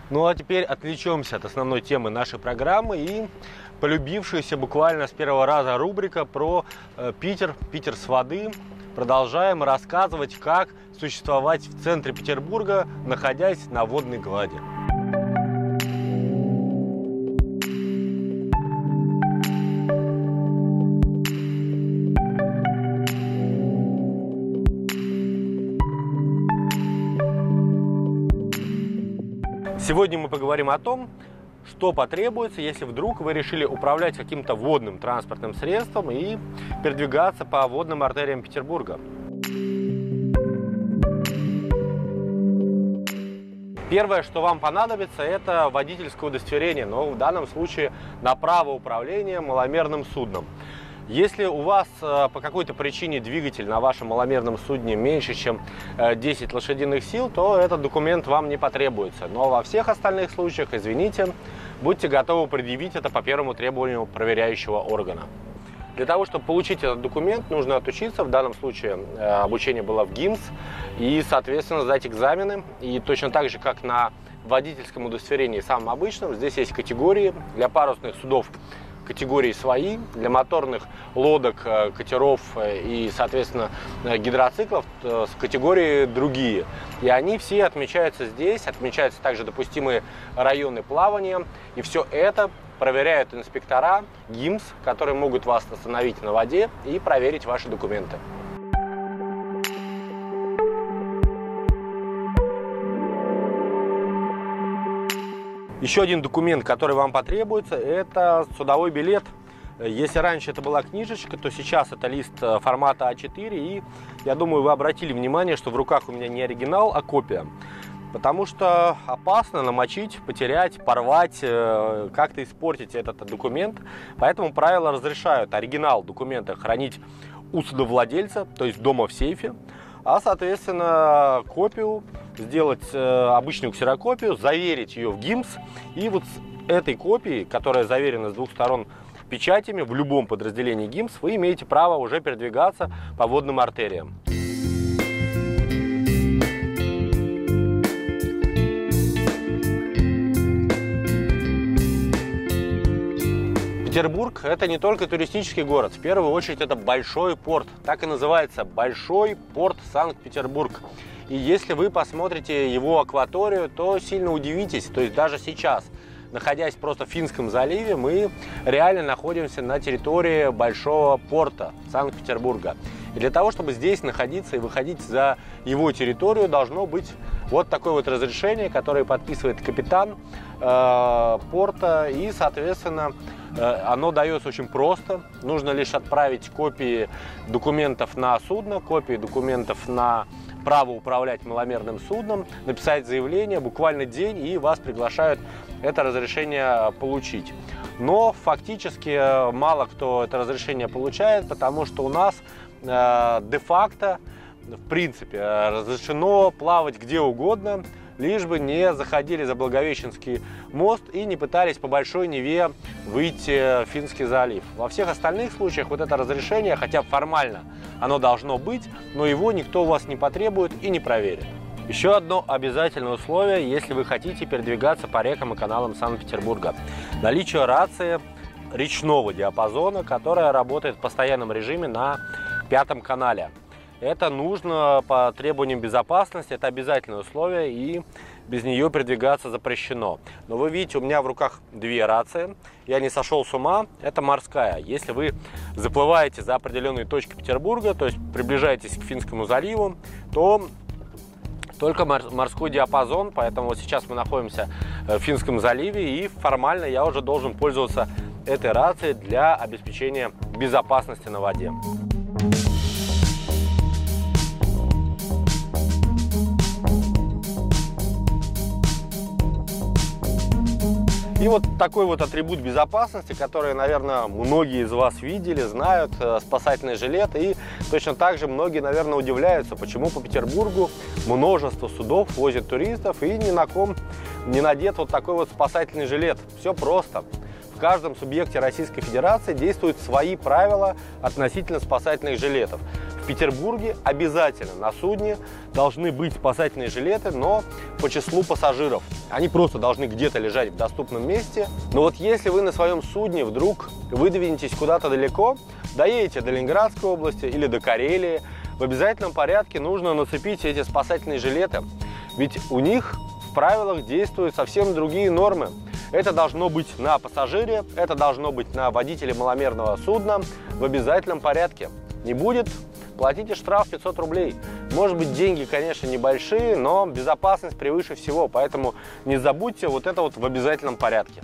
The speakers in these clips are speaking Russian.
Ну а теперь отвлечемся от основной темы нашей программы и полюбившаяся буквально с первого раза рубрика про Питер с воды. Продолжаем рассказывать, как существовать в центре Петербурга, находясь на водной глади. Сегодня мы поговорим о том, что потребуется, если вдруг вы решили управлять каким-то водным транспортным средством и передвигаться по водным артериям Петербурга. Первое, что вам понадобится, это водительское удостоверение, но в данном случае на право управления маломерным судном. Если у вас по какой-то причине двигатель на вашем маломерном судне меньше, чем 10 лошадиных сил, то этот документ вам не потребуется. Но во всех остальных случаях, извините, будьте готовы предъявить это по первому требованию проверяющего органа. Для того, чтобы получить этот документ, нужно отучиться. В данном случае обучение было в ГИМС. И, соответственно, сдать экзамены. И точно так же, как на водительском удостоверении самом обычном, здесь есть категории. Для парусных судов категории свои, для моторных лодок, катеров и, соответственно, гидроциклов категории другие. И они все отмечаются здесь, отмечаются также допустимые районы плавания. И все это проверяют инспектора ГИМС, которые могут вас остановить на воде и проверить ваши документы. Еще один документ, который вам потребуется, это судовой билет. Если раньше это была книжечка, то сейчас это лист формата А4. И я думаю, вы обратили внимание, что в руках у меня не оригинал, а копия. Потому что опасно намочить, потерять, порвать, как-то испортить этот документ. Поэтому правила разрешают оригинал документа хранить у судовладельца, то есть дома в сейфе. А, соответственно, копию сделать, обычную ксерокопию, заверить ее в ГИМС. И вот с этой копией, которая заверена с двух сторон печатями в любом подразделении ГИМС, вы имеете право уже передвигаться по водным артериям. Петербург – это не только туристический город, в первую очередь это большой порт, так и называется – Большой порт Санкт-Петербург. И если вы посмотрите его акваторию, то сильно удивитесь, то есть даже сейчас, находясь просто в Финском заливе, мы реально находимся на территории Большого порта Санкт-Петербурга. И для того, чтобы здесь находиться и выходить за его территорию, должно быть вот такое вот разрешение, которое подписывает капитан порта, и, соответственно, оно дается очень просто. Нужно лишь отправить копии документов на судно, копии документов на право управлять маломерным судном, написать заявление, буквально день, и вас приглашают это разрешение получить. Но фактически мало кто это разрешение получает, потому что у нас де-факто, в принципе, разрешено плавать где угодно, лишь бы не заходили за Благовещенский мост и не пытались по Большой Неве выйти в Финский залив. Во всех остальных случаях вот это разрешение, хотя формально оно должно быть, но его никто у вас не потребует и не проверит. Еще одно обязательное условие, если вы хотите передвигаться по рекам и каналам Санкт-Петербурга. Наличие рации речного диапазона, которая работает в постоянном режиме на 5-м канале. Это нужно по требованиям безопасности, это обязательное условие, и без нее передвигаться запрещено. Но вы видите, у меня в руках две рации, я не сошел с ума, это морская. Если вы заплываете за определенные точки Петербурга, то есть приближаетесь к Финскому заливу, то только морской диапазон, поэтому вот сейчас мы находимся в Финском заливе, и формально я уже должен пользоваться этой рацией для обеспечения безопасности на воде. И вот такой вот атрибут безопасности, который, наверное, многие из вас видели, знают, спасательный жилет. И точно так же многие, наверное, удивляются, почему по Петербургу множество судов возят туристов и ни на ком не надет вот такой вот спасательный жилет. Все просто. В каждом субъекте Российской Федерации действуют свои правила относительно спасательных жилетов. В Петербурге обязательно на судне должны быть спасательные жилеты, но по числу пассажиров. Они просто должны где-то лежать в доступном месте. Но вот если вы на своем судне вдруг выдвинетесь куда-то далеко, доедете до Ленинградской области или до Карелии, в обязательном порядке нужно нацепить эти спасательные жилеты. Ведь у них в правилах действуют совсем другие нормы. Это должно быть на пассажире, это должно быть на водителе маломерного судна в обязательном порядке. Не будет, платите штраф 500 рублей. Может быть, деньги, конечно, небольшие, но безопасность превыше всего. Поэтому не забудьте вот это вот в обязательном порядке.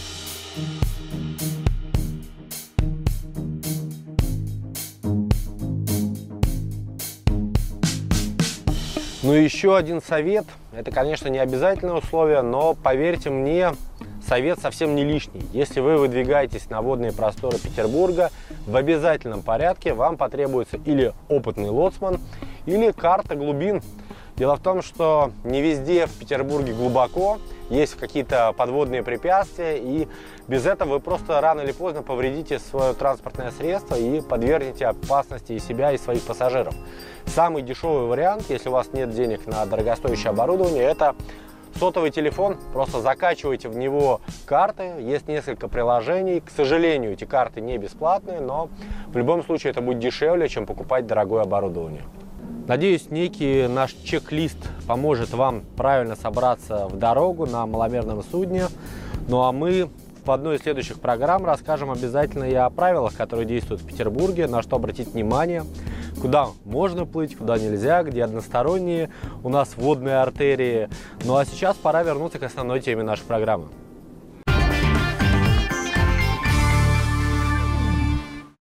Ну и еще один совет. Это, конечно, не обязательное условие, но поверьте мне, совет совсем не лишний. Если вы выдвигаетесь на водные просторы Петербурга, в обязательном порядке вам потребуется или опытный лоцман, или карта глубин. Дело в том, что не везде в Петербурге глубоко, есть какие-то подводные препятствия, и без этого вы просто рано или поздно повредите свое транспортное средство и подвергнете опасности и себя, и своих пассажиров. Самый дешевый вариант, если у вас нет денег на дорогостоящее оборудование, это сотовый телефон. Просто закачиваете в него карты, есть несколько приложений. К сожалению, эти карты не бесплатные, но в любом случае это будет дешевле, чем покупать дорогое оборудование. Надеюсь, некий наш чек-лист поможет вам правильно собраться в дорогу на маломерном судне. Ну а мы в одной из следующих программ расскажем обязательно и о правилах, которые действуют в Петербурге, на что обратить внимание, куда можно плыть, куда нельзя, где односторонние у нас водные артерии. Ну а сейчас пора вернуться к основной теме нашей программы.